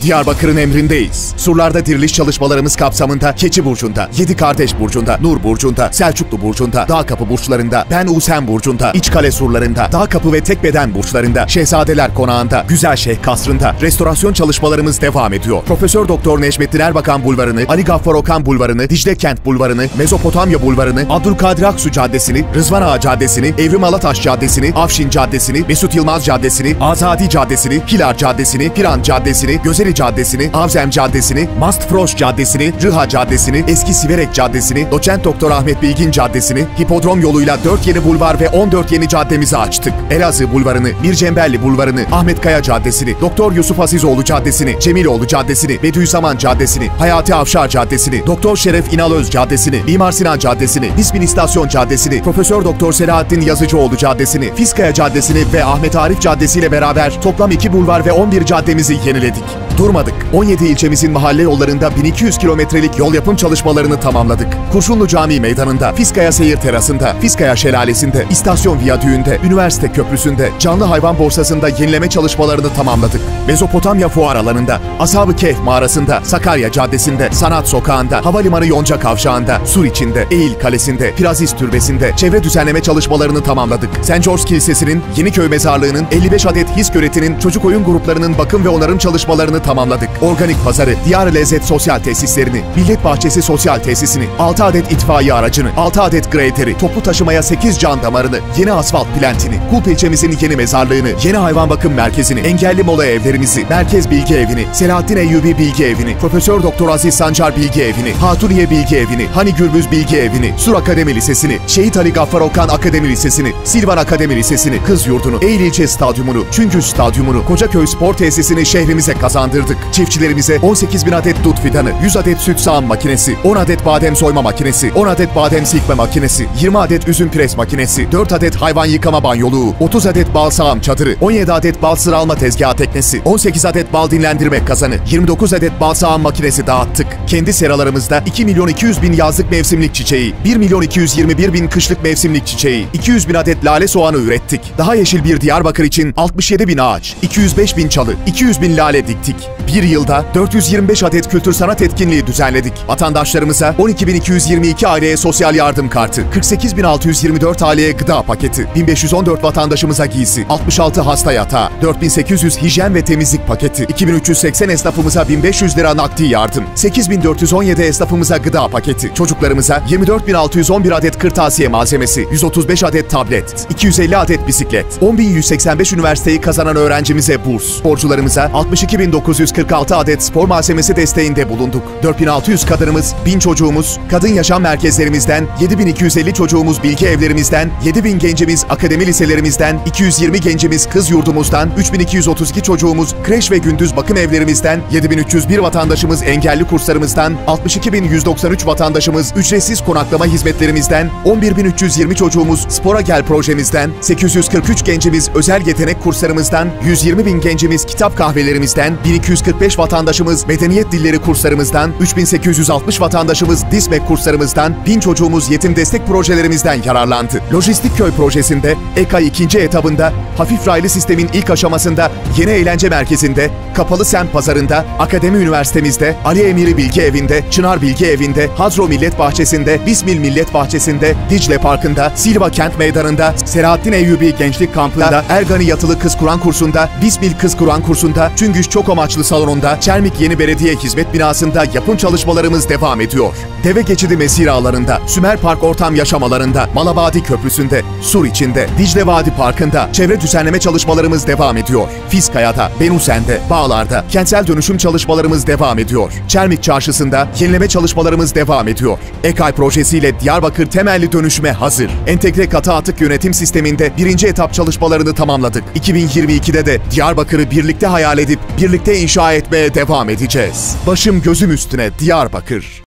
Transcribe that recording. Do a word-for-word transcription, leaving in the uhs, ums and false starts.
Diyarbakır'ın emrindeyiz. Surlarda diriliş çalışmalarımız kapsamında Keçi Burcu'nda, Yedi Kardeş Burcu'nda, Nur Burcu'nda, Selçuklu Burcu'nda, Dağkapı burçlarında, Ben Usen Burcu'nda, İçkale surlarında, Dağkapı ve Tekbeden burçlarında, Şehzadeler Konağı'nda, Güzelşeh Kasrı'nda restorasyon çalışmalarımız devam ediyor. Profesör Doktor Necmettin Erbakan Bulvarı'nı, Ali Gaffar Okan Bulvarı'nı, Dicle Kent Bulvarı'nı, Mezopotamya Bulvarı'nı, Abdülkadir Aksu Caddesi'ni, Rızvan Ağa Caddesi'ni, Evrim Alataş Caddesi'ni, Afşin Caddesi'ni, Mesut Yılmaz Caddesi'ni, Azadi Caddesi'ni, Hilar Caddesi'ni, Piran Caddesi'ni, Gözeli Caddesi'ni, Avzem Caddesi'ni, Mastfroş Caddesi'ni, Rıha Caddesi'ni, Eski Siverek Caddesi'ni, Doçent Doktor Ahmet Bilgin Caddesi'ni, Hipodrom yoluyla dört yeni bulvar ve on dört yeni caddemizi açtık. Elazığ Bulvarı'nı, Mircemberli Bulvarı'nı, Ahmet Kaya Caddesi'ni, Doktor Yusuf Azizoğlu Caddesi'ni, Cemiloğlu Caddesi'ni, Bediüzzaman Caddesi'ni, Hayati Afşar Caddesi'ni, Doktor Şeref İnalöz Caddesi'ni, Mimar Sinan Caddesi'ni, Bismil İstasyon Caddesi'ni, Profesör Doktor Selahattin Yazıcıoğlu Caddesi'ni, Fiskaya Caddesi'ni ve Ahmet Arif Caddesi ile beraber toplam iki bulvar ve on bir caddemizi yeniledik. Durmadık. on yedi ilçemizin mahalle yollarında bin iki yüz kilometrelik yol yapım çalışmalarını tamamladık. Kurşunlu Camii Meydanı'nda, Fiskaya Seyir Terası'nda, Fiskaya Şelalesi'nde, İstasyon Viyadüğü'nde, Üniversite Köprüsü'nde, Canlı Hayvan Borsası'nda yenileme çalışmalarını tamamladık. Mezopotamya Fuar Alanı'nda, Ashab-ı Kehf Mağarası'nda, Sakarya Caddesi'nde, Sanat Sokağı'nda, Havalimanı Yonca Kavşağı'nda, Suriçi'nde, Eğil Kalesi'nde, Pirazis Türbesi'nde çevre düzenleme çalışmalarını tamamladık. Saint George Kilisesi'nin, Yeniköy Mezarlığı'nın, elli beş adet HİSKÖRET'inin çocuk oyun gruplarının bakım ve onarım çalışmalarını tamamladık. Organik Pazarı, Diyar-ı Lezzet Sosyal Tesislerini, Millet Bahçesi Sosyal Tesisini, altı adet itfaiye aracını, altı adet graderi, toplu taşımaya sekiz can damarını, yeni asfalt plantini, Kulp ilçemizin yeni mezarlığını, yeni hayvan bakım merkezini, engelli mola evlerimizi, Merkez Bilgi Evi'ni, Selahattin Eyyubi Bilgi Evi'ni, Profesör Doktor Aziz Sancar Bilgi Evi'ni, Hatuniye Bilgi Evi'ni, Hani Gürbüz Bilgi Evi'ni, Sur Akademi Lisesi'ni, Şehit Ali Gaffar Okan Akademi Lisesi'ni, Silvan Akademi Lisesi'ni, Kız Yurdu'nu, Eğil İlçe Stadyumunu, Çüngüz Stadyumunu, Kocaköy Spor Tesisini şehrimize kazandırdık. Çiftçilerimize on sekiz bin adet dut fidanı, yüz adet süt sağım makinesi, on adet badem soyma makinesi, on adet badem silkme makinesi, yirmi adet üzüm pres makinesi, dört adet hayvan yıkama banyoluğu, otuz adet bal sağım çadırı, on yedi adet bal sıralma tezgahı teknesi, on sekiz adet bal dinlendirme kazanı, yirmi dokuz adet bal sağım makinesi dağıttık. Kendi seralarımızda iki milyon iki yüz bin yazlık mevsimlik çiçeği, bir milyon iki yüz yirmi bir bin kışlık mevsimlik çiçeği, iki yüz bin adet lale soğanı ürettik. Daha yeşil bir Diyarbakır için altmış yedi bin ağaç, iki yüz beş bin çalı, iki yüz bin lale diktik. Bir yılda dört yüz yirmi beş adet kültür sanat etkinliği düzenledik. Vatandaşlarımıza on iki bin iki yüz yirmi iki aileye sosyal yardım kartı, kırk sekiz bin altı yüz yirmi dört aileye gıda paketi, bin beş yüz on dört vatandaşımıza giysi, altmış altı hasta yatağı, dört bin sekiz yüz hijyen ve temizlik paketi, iki bin üç yüz seksen esnafımıza bin beş yüz lira nakdi yardım, sekiz bin dört yüz on yedi esnafımıza gıda paketi, çocuklarımıza yirmi dört bin altı yüz on bir adet kırtasiye malzemesi, yüz otuz beş adet tablet, iki yüz elli adet bisiklet, on bin yüz seksen beş üniversiteyi kazanan öğrencimize burs, sporcularımıza altmış iki bin dokuz yüz kırk altı adet spor malzemesi desteğinde bulunduk. dört bin altı yüz kadınımız, bin çocuğumuz, kadın yaşam merkezlerimizden, yedi bin iki yüz elli çocuğumuz bilgi evlerimizden, yedi bin gencimiz akademi liselerimizden, iki yüz yirmi gencimiz kız yurdumuzdan, üç bin iki yüz otuz iki çocuğumuz kreş ve gündüz bakım evlerimizden, yedi bin üç yüz bir vatandaşımız engelli kurslarımızdan, altmış iki bin yüz doksan üç vatandaşımız ücretsiz konaklama hizmetlerimizden, on bir bin üç yüz yirmi çocuğumuz Spora Gel projemizden, sekiz yüz kırk üç gencimiz özel yetenek kurslarımızdan, yüz yirmi bin gencimiz kitap kahvelerimizden, bin iki yüz kırk beş vatandaşımız medeniyet dilleri kurslarımızdan, üç bin sekiz yüz altmış vatandaşımız DİSMEK kurslarımızdan, bin çocuğumuz yetim destek projelerimizden yararlandı. Lojistik Köy projesinde EKAY ikinci etabında, hafif raylı sistemin ilk aşamasında, Yeni Eğlence Merkezi'nde, Kapalı Semt Pazarı'nda, Akademi Üniversitemizde, Ali Emiri Bilgi Evi'nde, Çınar Bilgi Evi'nde, Hadro Millet Bahçesi'nde, Bismil Millet Bahçesi'nde, Dicle Parkı'nda, Silva Kent Meydanı'nda, Selahattin Eyyubi Gençlik Kampı'nda, Ergani Yatılı Kız Kur'an Kursu'nda, Bismil Kız Kur'an Kursu'nda, Çüngüş Çok Amaçlı Salonu'nda, Çermik Yeni Belediye Hizmet Binası'nda yapım çalışmalarımız devam ediyor. Deve Geçidi Mesire Ağları'nda, Sümer Park Ortam Yaşam Alanı'nda, Malabadi Köprüsü'nde, Suriçi'nde, Dicle Vadi Parkı'nda çevre düzenleme çalışmalarımız devam ediyor. Fiskaya'da, Benusen'de, Bağlar'da kentsel dönüşüm çalışmalarımız devam ediyor. Çermik Çarşısı'nda yenileme çalışmalarımız devam ediyor. EKAY projesiyle Diyarbakır temelli dönüşüme hazır. Entegre katı atık yönetim sisteminde birinci etap çalışmalarını tamamladık. iki bin yirmi ikide de Diyarbakır'ı birlikte hayal edip birlikte inşa etmeye devam edeceğiz. Başım gözüm üstüne Diyarbakır.